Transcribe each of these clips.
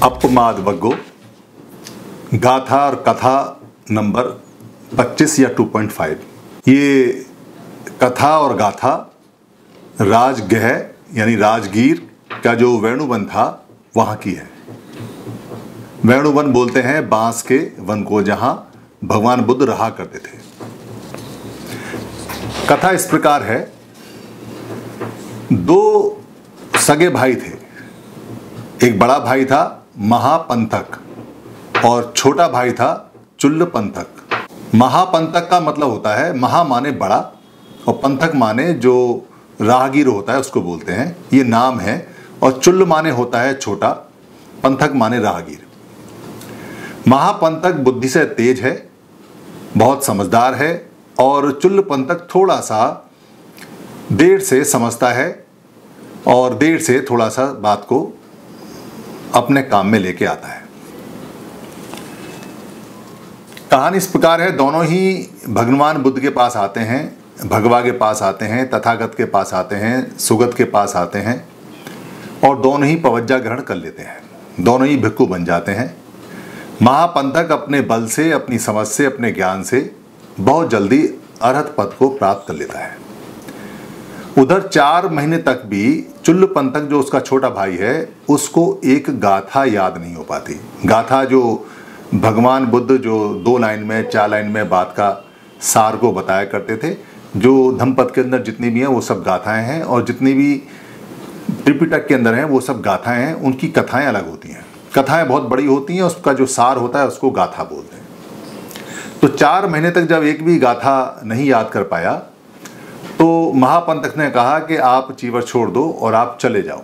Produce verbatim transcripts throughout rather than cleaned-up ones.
अपमाद वग्गो गाथा और कथा नंबर पच्चीस या टू पॉइंट फाइव। ये कथा और गाथा राजगृह यानी राजगीर का जो वेणुवन था वहाँ की है। वेणुवन बोलते हैं बांस के वन को जहाँ भगवान बुद्ध रहा करते थे। कथा इस प्रकार है, दो सगे भाई थे। एक बड़ा भाई था महापंथक और छोटा भाई था चुल्लपंथक। महापंथक का मतलब होता है, महा माने बड़ा और पंथक माने जो राहगीर होता है उसको बोलते हैं, ये नाम है। और चुल्ल माने होता है छोटा, पंथक माने राहगीर। महापंथक बुद्धि से तेज है, बहुत समझदार है, और चुल्लपंथक थोड़ा सा देर से समझता है और देर से थोड़ा सा बात को अपने काम में लेके आता है। कहानी इस प्रकार है, दोनों ही भगवान बुद्ध के पास आते हैं, भगवा के पास आते हैं, तथागत के पास आते हैं, सुगत के पास आते हैं और दोनों ही पवज्जा ग्रहण कर लेते हैं, दोनों ही भिक्खु बन जाते हैं। महापंथक अपने बल से, अपनी समझ से, अपने ज्ञान से बहुत जल्दी अरहत पद को प्राप्त कर लेता है। उधर चार महीने तक भी चुल्लपंथक जो उसका छोटा भाई है उसको एक गाथा याद नहीं हो पाती। गाथा जो भगवान बुद्ध जो दो लाइन में चार लाइन में बात का सार को बताया करते थे, जो धम्मपद के अंदर जितनी भी हैं वो सब गाथाएं हैं और जितनी भी त्रिपिटक के अंदर हैं वो सब गाथाएं हैं। उनकी कथाएं अलग होती हैं, कथाएं बहुत बड़ी होती हैं, उसका जो सार होता है उसको गाथा बोलते हैं। तो चार महीने तक जब एक भी गाथा नहीं याद कर पाया तो महापंथक ने कहा कि आप चीवर छोड़ दो और आप चले जाओ।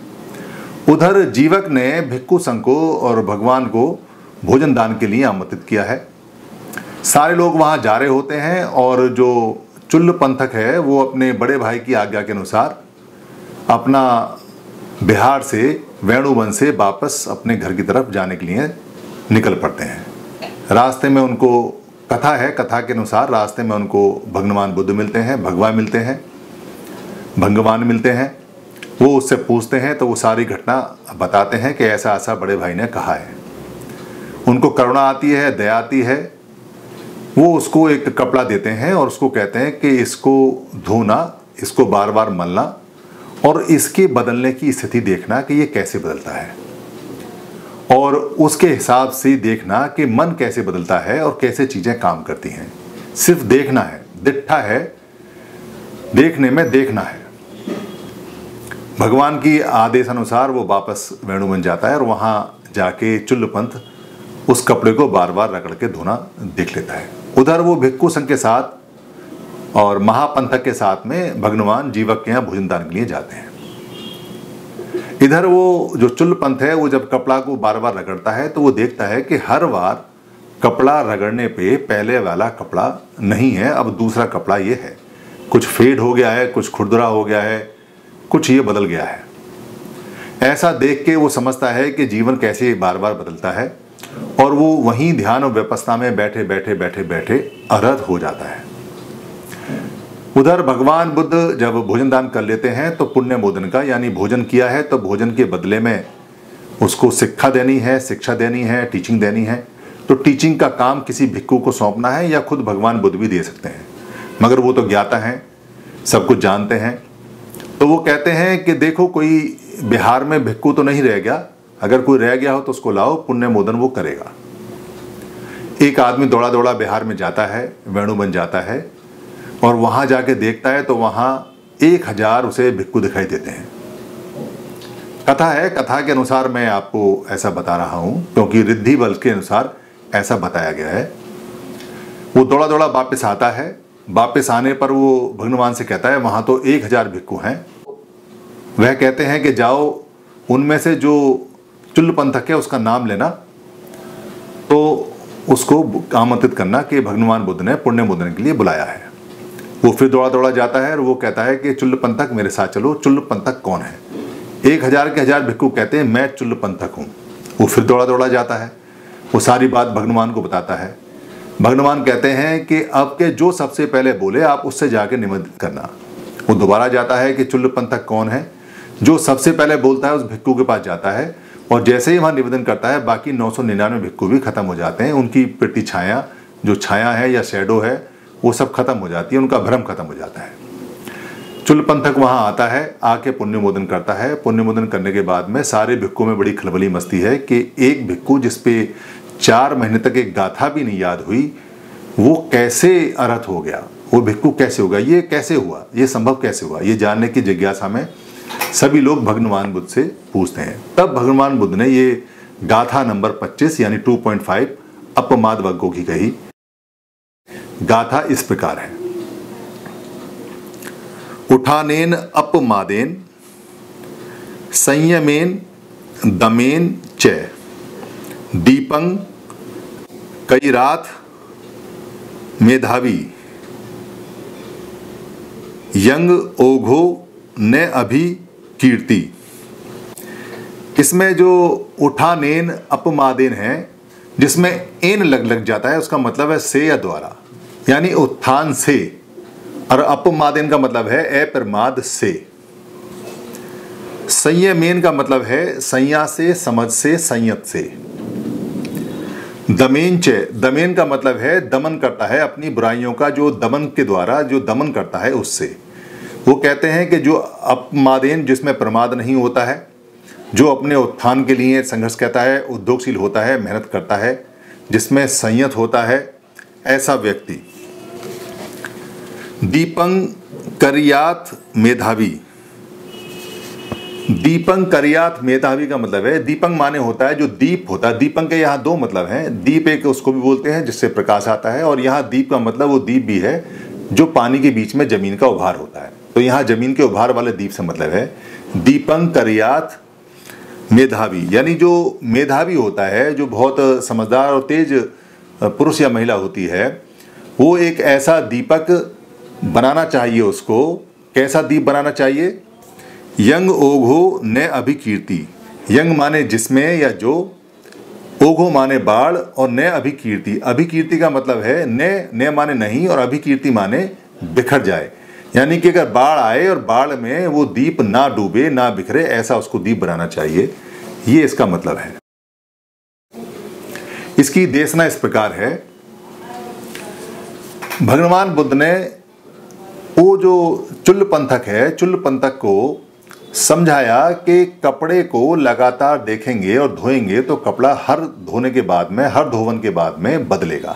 उधर जीवक ने भिक्खु संघ को और भगवान को भोजन दान के लिए आमंत्रित किया है। सारे लोग वहां जा रहे होते हैं और जो चुल्लपंथक है वो अपने बड़े भाई की आज्ञा के अनुसार अपना बिहार से वेणुवन से वापस अपने घर की तरफ जाने के लिए निकल पड़ते हैं। रास्ते में उनको कथा है, कथा के अनुसार रास्ते में उनको भगवान बुद्ध मिलते हैं, भगवा मिलते हैं, भगवान मिलते हैं। वो उससे पूछते हैं तो वो सारी घटना बताते हैं कि ऐसा ऐसा बड़े भाई ने कहा है। उनको करुणा आती है, दया आती है। वो उसको एक कपड़ा देते हैं और उसको कहते हैं कि इसको धोना, इसको बार बार मलना और इसके बदलने की स्थिति देखना कि ये कैसे बदलता है और उसके हिसाब से देखना कि मन कैसे बदलता है और कैसे चीज़ें काम करती हैं। सिर्फ देखना है, दिट्ठा है, देखने में देखना है। भगवान की आदेश अनुसार वो वापस वेणुवन जाता है और वहाँ जाके चुल्लपंथ उस कपड़े को बार बार रगड़ के धोना देख लेता है। उधर वो भिक्खु संघ के साथ और महापंथक के साथ में भगवान जीवक के यहाँ भोजन दान के लिए जाते हैं। इधर वो जो चुल्लपंथ है वो जब कपड़ा को बार बार रगड़ता है तो वो देखता है कि हर बार कपड़ा रगड़ने पे पहले वाला कपड़ा नहीं है, अब दूसरा कपड़ा ये है। कुछ फेड हो गया है, कुछ खुरदरा हो गया है, कुछ ये बदल गया है। ऐसा देख के वो समझता है कि जीवन कैसे बार बार बदलता है और वो वहीं ध्यान और विपस्सना में बैठे बैठे बैठे बैठे अरहत हो जाता है। उधर भगवान बुद्ध जब भोजन दान कर लेते हैं तो पुण्य मोदन का यानी भोजन किया है तो भोजन के बदले में उसको शिक्षा देनी है, शिक्षा देनी है, टीचिंग देनी है। तो टीचिंग का काम किसी भिक्खु को सौंपना है या खुद भगवान बुद्ध भी दे सकते हैं, मगर वो तो ज्ञाता हैं, सब कुछ जानते हैं। तो वो कहते हैं कि देखो कोई बिहार में भिक्खु तो नहीं रह गया, अगर कोई रह गया हो तो उसको लाओ, पुण्य मोदन वो करेगा। एक आदमी दौड़ा दौड़ा बिहार में जाता है, वेणुवन जाता है और वहाँ जाके देखता है तो वहाँ एक हजार उसे भिक्खु दिखाई देते हैं। कथा है, कथा के अनुसार मैं आपको ऐसा बता रहा हूँ क्योंकि रिद्धि बल के अनुसार ऐसा बताया गया है। वो दौड़ा दौड़ा वापस आता है, वापस आने पर वो भगवान से कहता है वहाँ तो एक हजार भिक्खु हैं। वह कहते हैं कि जाओ उनमें से जो चुल्लपंथक है उसका नाम लेना, तो उसको आमंत्रित करना कि भगवान बुद्ध ने पुण्य मोदन के लिए बुलाया है। वो फिर दौड़ा दौड़ा जाता है और वो कहता है कि चुल्लपंथक मेरे साथ चलो। चुल्लपंथक कौन है? एक हजार के हजार भिक्खु कहते हैं मैं चुल्लपंथक हूँ। वो फिर दौड़ा दौड़ा जाता है, वो सारी बात भगवान को बताता है। भगवान कहते हैं कि अब के जो सबसे पहले बोले आप उससे जाके निवेदन करना। वो दोबारा जाता है कि चुल्लपंथक कौन है? जो सबसे पहले बोलता है उस भिक्खु के पास जाता है, और जैसे ही वहाँ निवेदन करता है बाकी नौ सौ निन्यानवे भिक्खु भी खत्म हो जाते हैं। उनकी प्रति छाया, जो छाया है या शैडो है, वो सब खत्म हो जाती है, उनका भ्रम खत्म हो जाता है। चुल्ल पंथक वहाँ आता है, आके पुण्यमोदन करता है। पुण्यमोदन करने के बाद में सारे भिक्खु में बड़ी खलबली मस्ती है कि एक भिक्खु जिसपे चार महीने तक एक गाथा भी नहीं याद हुई, वो कैसे अरहत हो गया, वो भिक्खु कैसे होगा, ये कैसे हुआ, ये संभव कैसे हुआ, ये जानने की जिज्ञासा में सभी लोग भगवान बुद्ध से पूछते हैं। तब भगवान बुद्ध ने ये गाथा नंबर पच्चीस यानी टू पॉइंट फाइव अपमाद वग्गों की कही। गाथा इस प्रकार है। उठानेन अपमादेन संयमेन दमेन च दीपं कैराथ मेधावी यंग ओघो ने अभि कीर्ति। इसमें जो उठानेन अपमादेन है, जिसमें एन लग लग जाता है, उसका मतलब है से या द्वारा, यानी उत्थान से, और अपमादेन का मतलब है अप्रमाद से। संयमेन का मतलब है संया से, समझ से, संयत से। दमेन च, दमेन का मतलब है दमन करता है अपनी बुराइयों का, जो दमन के द्वारा जो दमन करता है उससे। वो कहते हैं कि जो अपमादेन, जिसमें प्रमाद नहीं होता है, जो अपने उत्थान के लिए संघर्ष करता है, उद्योगशील होता है, मेहनत करता है, जिसमें संयत होता है, ऐसा व्यक्ति। दीपं करियात मेधावी। दीपंग करियात मेधावी का मतलब है, दीपंग माने होता है जो दीप होता है। दीपंग के यहाँ दो मतलब हैं। दीप एक उसको भी बोलते हैं जिससे प्रकाश आता है, और यहाँ दीप का मतलब वो दीप भी है जो पानी के बीच में जमीन का उभार होता है। तो यहाँ जमीन के उभार वाले दीप से मतलब है दीपंग करियात मेधावी, यानी जो मेधावी होता है, जो बहुत समझदार और तेज पुरुष या महिला होती है, वो एक ऐसा दीपक बनाना चाहिए उसको। कैसा दीप बनाना चाहिए? यंग ओघो ने अभिकीर्ति। यंग माने जिसमें या जो, ओघो माने बाढ़, और ने अभिकीर्ति। अभिकीर्ति का मतलब है ने, ने माने नहीं, और अभिकीर्ति माने बिखर जाए, यानी कि अगर बाढ़ आए और बाढ़ में वो दीप ना डूबे, ना बिखरे, ऐसा उसको दीप बनाना चाहिए। ये इसका मतलब है। इसकी देशना इस प्रकार है। भगवान बुद्ध ने वो जो चुल्ल पंथक है, चुल्ल पंथक को समझाया कि कपड़े को लगातार देखेंगे और धोएंगे तो कपड़ा हर धोने के बाद में, हर धोवन के बाद में बदलेगा।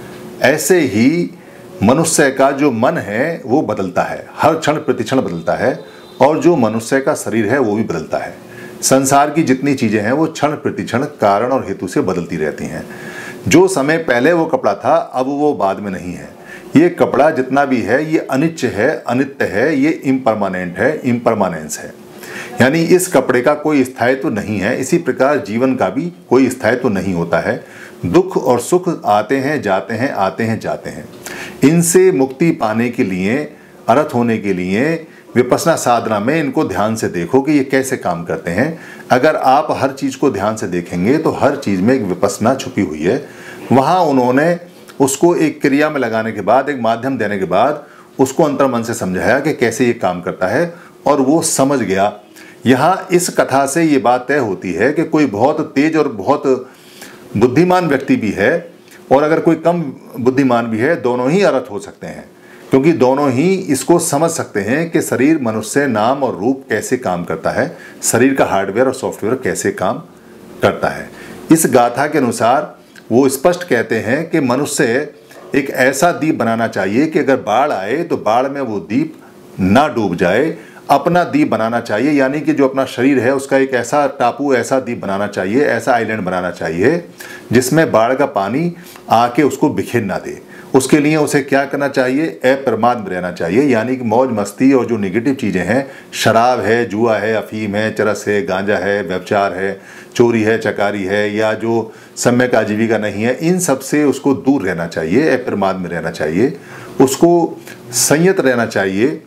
ऐसे ही मनुष्य का जो मन है वो बदलता है, हर क्षण प्रतिक्षण बदलता है, और जो मनुष्य का शरीर है वो भी बदलता है। संसार की जितनी चीजें हैं वो क्षण प्रतिक्षण कारण और हेतु से बदलती रहती हैं। जो समय पहले वो कपड़ा था अब वो बाद में नहीं है। ये कपड़ा जितना भी है ये अनित्य है, अनित्य है, ये इम्परमानेंट है, इम्परमानेंस है, यानी इस कपड़े का कोई स्थायित्व नहीं है। इसी प्रकार जीवन का भी कोई स्थायित्व नहीं होता है। दुख और सुख आते हैं जाते हैं, आते हैं जाते हैं। इनसे मुक्ति पाने के लिए, अरहत होने के लिए विपश्यना साधना में इनको ध्यान से देखो कि ये कैसे काम करते हैं। अगर आप हर चीज को ध्यान से देखेंगे तो हर चीज में एक विपश्यना छुपी हुई है। वहाँ उन्होंने उसको एक क्रिया में लगाने के बाद, एक माध्यम देने के बाद उसको अंतर्मन से समझाया कि कैसे ये काम करता है, और वो समझ गया। यहाँ इस कथा से ये बात तय होती है कि कोई बहुत तेज और बहुत बुद्धिमान व्यक्ति भी है, और अगर कोई कम बुद्धिमान भी है, दोनों ही अरहत हो सकते हैं, क्योंकि दोनों ही इसको समझ सकते हैं कि शरीर, मनुष्य, नाम और रूप कैसे काम करता है, शरीर का हार्डवेयर और सॉफ्टवेयर कैसे काम करता है। इस गाथा के अनुसार वो स्पष्ट कहते हैं कि मनुष्य एक ऐसा दीप बनाना चाहिए कि अगर बाढ़ आए तो बाढ़ में वो दीप ना डूब जाए। अपना दीप बनाना चाहिए, यानी कि जो अपना शरीर है उसका एक ऐसा टापू, ऐसा दीप बनाना चाहिए, ऐसा आइलैंड बनाना चाहिए जिसमें बाढ़ का पानी आके उसको बिखेर ना दे। उसके लिए उसे क्या करना चाहिए? अप्रमाद में रहना चाहिए, यानी कि मौज मस्ती और जो निगेटिव चीज़ें हैं, शराब है, जुआ है, अफीम है, चरस है, गांजा है, व्यभिचार है, चोरी है, चकारी है, या जो सम्यक आजीविका नहीं है, इन सब से उसको दूर रहना चाहिए, अप्रमाद में रहना चाहिए, उसको संयत रहना चाहिए,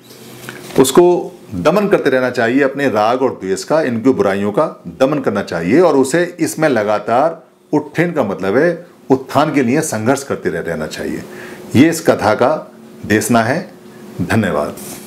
उसको दमन करते रहना चाहिए, अपने राग और द्वेष का, इनकी बुराइयों का दमन करना चाहिए, और उसे इसमें लगातार उत्थान का मतलब है उत्थान के लिए संघर्ष करते रहना चाहिए। ये इस कथा का देशना है। धन्यवाद।